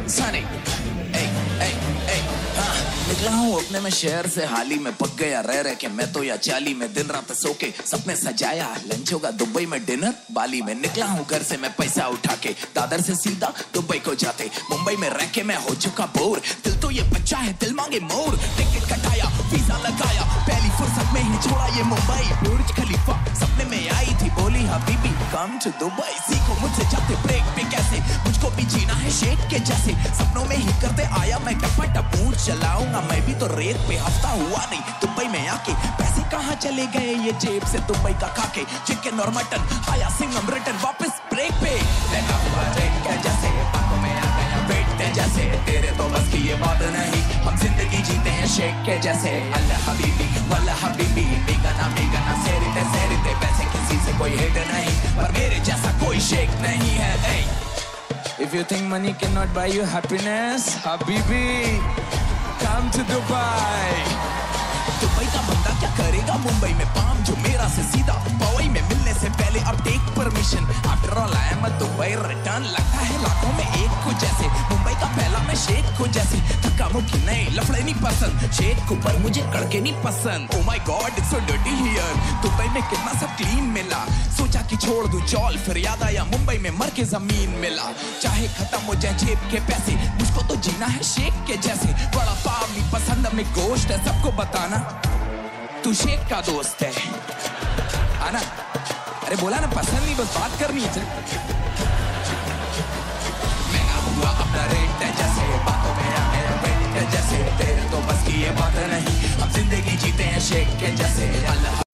Sunny, hey, hey, hey, हाँ निकला हूँ अपने में शहर से हाल ही में पक गया रह के मैं तो या चाली में दिन रात सो के सपने सजाया लंच होगा दुबई में डिनर बाली में निकला हूँ घर से मैं पैसा उठा के दादर से सीधा दुबई को जाते मुंबई में रह के मैं हो चुका बोर दिल तो ये बच्चा है दिल मांगे मोर टिकट कटाया वीजा लगाया पहली फुर्सत में ही छोड़ा ये मुंबई बुर्ज खलीफा सपने में आई थी बोली हबीबी कम टू दुबई सीखो मुझसे जाते ब्रेक पे कैसे मुझको भी जीना है शेख के जैसे सपनों में ही करते आया मैं टप्पा टपूर चलाऊंगा मैं भी तो रेत पे हफ्ता हुआ नहीं दुबई में आके पैसे कहाँ चले गए ये जेब से दुबई का खाके चिकन और मटन आया सिंगम रिटर्न वापस ब्रेक पे लगा हुआ ट्रेन के जैसे बातों में आ गया पेट के जैसे तेरे तो बस की ये बात नहीं हम जिंदगी जीते हैं शेख के जैसे अल्लाह हबीबी बेगाना सेरिते पैसे किसी से कोई हेट नहीं पर मेरे जैसा कोई शेख नहीं है hey. If you think money cannot buy you happiness, Habibi, come to Dubai. Dubai का बंदा क्या करेगा मुंबई में पाम जो मेरा से सीधा पवई में मिलने से पहले अब take permission after all I am Dubai return लगता है लाखों में एक को जैसे मुंबई का पहला मैं शेख को जैसे धक्का मुक्की नहीं लफड़े नहीं पसंद शेख को पर मुझे कड़के नहीं पसंद oh my god it's so dirty here Dubai में कितना सब क्लीन मिला सोचा कि छोड़ दूं चौल फिर याद आया मुंबई में मर के जमीन मिला चाहे खत्म हो जाए जेब के पैसे मुझको तो जीना है शेख के जैसे बड़ा पाव नहीं पसंद हमें गोश्त है सबको बताना तू शेख का दोस्त है आना अरे बोला ना पसंद नहीं बस बात करनी है महंगा हुआ अपना रेट है जैसे बातों में आ गया पेट है जैसे तेरे तो बस की ये बात नहीं हम जिंदगी जीते हैं शेख के जैसे अल्लाह